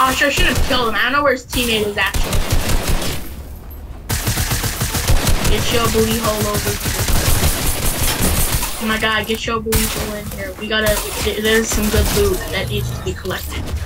Oh, sure, I should have killed him. I don't know where his teammate is actually. Get your booty hole over here. Oh my god, get your booty hole in here. We gotta, there's some good loot that needs to be collected.